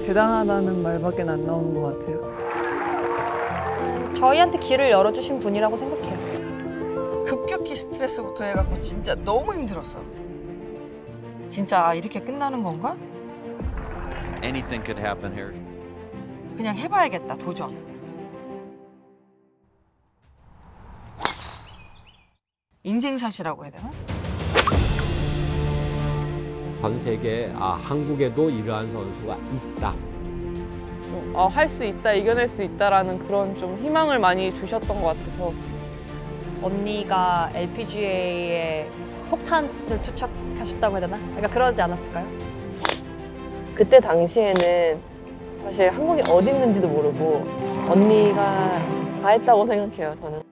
대단하다는 말밖에 안 나오는 것 같아요. 저희한테 길을 열어주신 분이라고 생각해요. 급격히 스트레스부터 해갖고 진짜 너무 힘들었어. 진짜 이렇게 끝나는 건가? Anything could happen here. 그냥 해봐야겠다, 도전. 인생샷이라고 해야 되나? 전 세계 한국에도 이러한 선수가 있다. 할 수 있다, 이겨낼 수 있다라는 그런 좀 희망을 많이 주셨던 것 같아서. 언니가 LPGA에 폭탄을 투척하셨다고 해야 되나? 그러니까 그러지 않았을까요? 그때 당시에는 사실 한국이 어디 있는지도 모르고 언니가 다 했다고 생각해요, 저는.